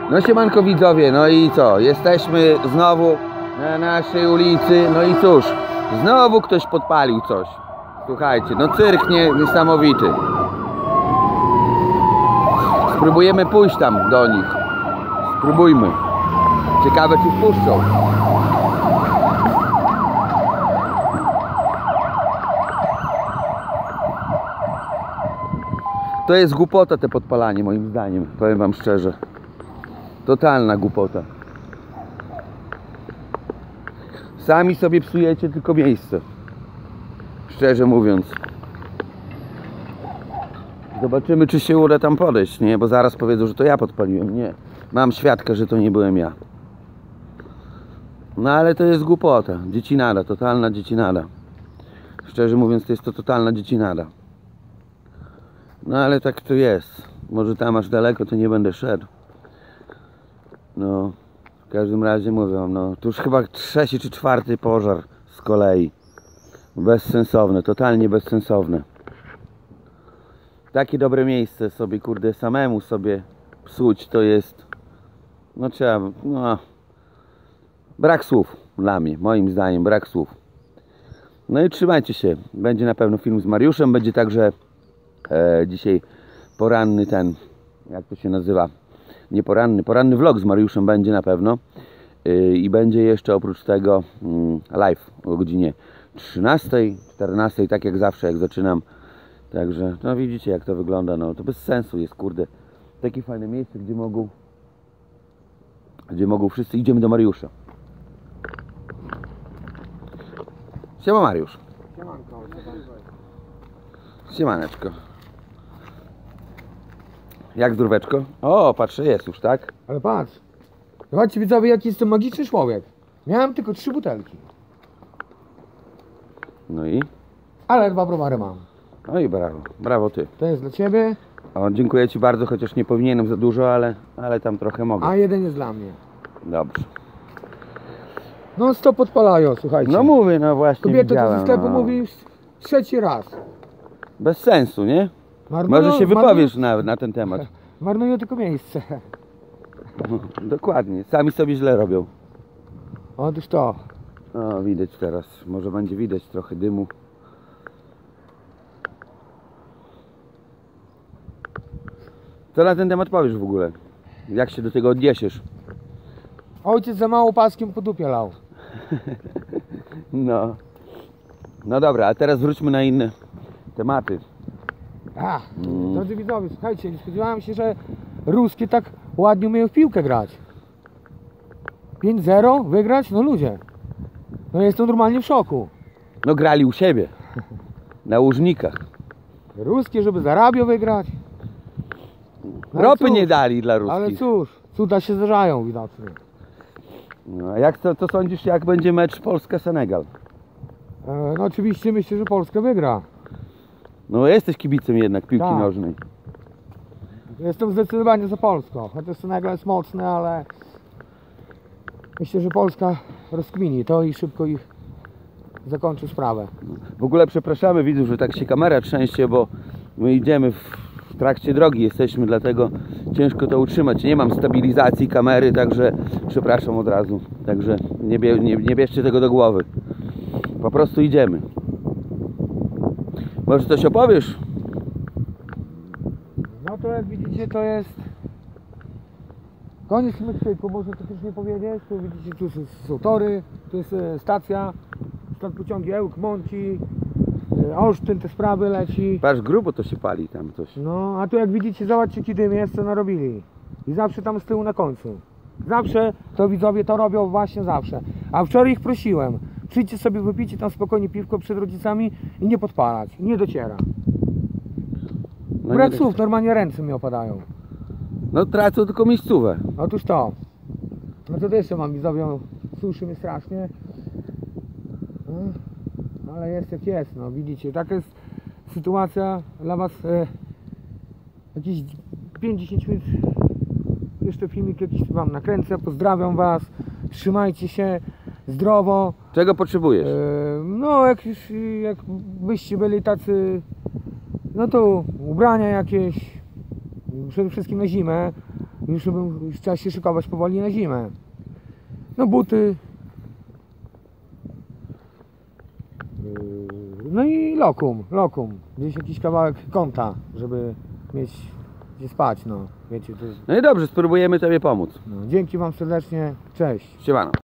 No siemanko widzowie, no i co? Jesteśmy znowu na naszej ulicy, no i cóż, znowu ktoś podpalił coś. Słuchajcie, no cyrk niesamowity. Spróbujemy pójść tam do nich. Spróbujmy. Ciekawe, czy wpuszczą. To jest głupota, te podpalanie, moim zdaniem, powiem wam szczerze. Totalna głupota. Sami sobie psujecie tylko miejsce. Szczerze mówiąc. Zobaczymy, czy się uda tam podejść, nie? Bo zaraz powiedzą, że to ja podpaliłem. Nie. Mam świadka, że to nie byłem ja. No ale to jest głupota. Dziecinada, totalna dziecinada. Szczerze mówiąc, to jest to totalna dziecinada. No ale tak to jest. Może tam aż daleko to nie będę szedł. No, w każdym razie mówię wam, no, to już chyba 3. czy 4. pożar z kolei. Bezsensowne, totalnie bezsensowne. Takie dobre miejsce sobie, kurde, samemu sobie psuć, to jest, no trzeba, no, brak słów dla mnie, moim zdaniem, brak słów. No i trzymajcie się, będzie na pewno film z Mariuszem, będzie także dzisiaj poranny ten, jak to się nazywa, nie poranny, poranny vlog z Mariuszem będzie na pewno i będzie jeszcze oprócz tego live o godzinie 13, 14, tak jak zawsze, jak zaczynam. Także, no widzicie, jak to wygląda, no to bez sensu jest, kurde, takie fajne miejsce, gdzie mogą wszyscy. Idziemy do Mariusza. Siema Mariusz. Siemanko. Siemaneczko. Jak zdróweczko? O, patrzę, jest już, tak? Ale patrz, zobaczcie widzowie, jaki jest to magiczny człowiek. Miałem tylko 3 butelki, No i? ale 2 browary mam. No i brawo, brawo ty. To jest dla ciebie, O, dziękuję ci bardzo, chociaż nie powinienem za dużo, ale tam trochę mogę. a 1 jest dla mnie. Dobrze. No stop podpalają, słuchajcie. No mówię, no właśnie Kobieta to widziałem, ze sklepu no. mówi już 3. raz. Bez sensu, nie? Może się wypowiesz na ten temat. Marnują tylko miejsce. Dokładnie, sami sobie źle robią. Otóż to. O, widać teraz, może będzie widać trochę dymu. Co na ten temat powiesz w ogóle? Jak się do tego odniesiesz? Ojciec za mało paskiem po dupie lał. No. No dobra, a teraz wróćmy na inne tematy. Drodzy widzowie, słuchajcie, nie spodziewałem się, że ruskie tak ładnie umieją w piłkę grać. 5-0 wygrać? No ludzie. No jestem normalnie w szoku. No grali u siebie. Na Łużnikach. Ruskie, żeby zarabiał wygrać. No Ropy cóż, nie dali dla ale ruskich. cóż, cuda się zdarzają widocznie. No, a jak to sądzisz, jak będzie mecz Polska-Senegal? No oczywiście myślę, że Polska wygra. No jesteś kibicem jednak piłki Tak. nożnej. Jestem zdecydowanie za Polską. Chociaż Senegal jest mocny, ale myślę, że Polska rozkmini to i szybko ich zakończy sprawę. W ogóle przepraszamy widzów, że tak się kamera trzęsie, bo my idziemy w trakcie drogi jesteśmy, dlatego ciężko to utrzymać. Nie mam stabilizacji kamery, także przepraszam od razu. Także nie bierzcie tego do głowy. Po prostu idziemy. Może coś opowiesz? No to jak widzicie, to jest koniec Meksyku, można to też nie powiedzieć. Tu widzicie, tu są tory, tu jest stacja, stąd pociągi Ełk, Monci, Olsztyn, te sprawy leci. Patrz, grubo to się pali tam coś. No, a tu jak widzicie, zobaczcie, jaki dym jest, co narobili. I zawsze tam z tyłu na końcu. Zawsze to widzowie to robią właśnie zawsze. A wczoraj ich prosiłem, przyjdźcie sobie, wypijcie tam spokojnie piwko przed rodzicami i nie podpalać. I nie dociera. No, Brak nie słów, normalnie ręce mi opadają. no tracą tylko miejscówę. Otóż to. No to jeszcze mam widzowie, suszy mnie strasznie. No, ale jest jak jest, no widzicie, taka jest sytuacja dla was. Jakieś 5-10 minut jeszcze filmik jakiś wam nakręcę, pozdrawiam was, trzymajcie się zdrowo. Czego potrzebujesz? No jak byście byli tacy, no to ubrania jakieś, przede wszystkim na zimę, Już trzeba się szykować powoli na zimę. No buty. No i lokum. Gdzieś jakiś kawałek kąta, żeby mieć gdzie spać, no. Wiecie, to jest... No i dobrze, spróbujemy Tobie pomóc. No, dzięki Wam serdecznie. Cześć. Siemano.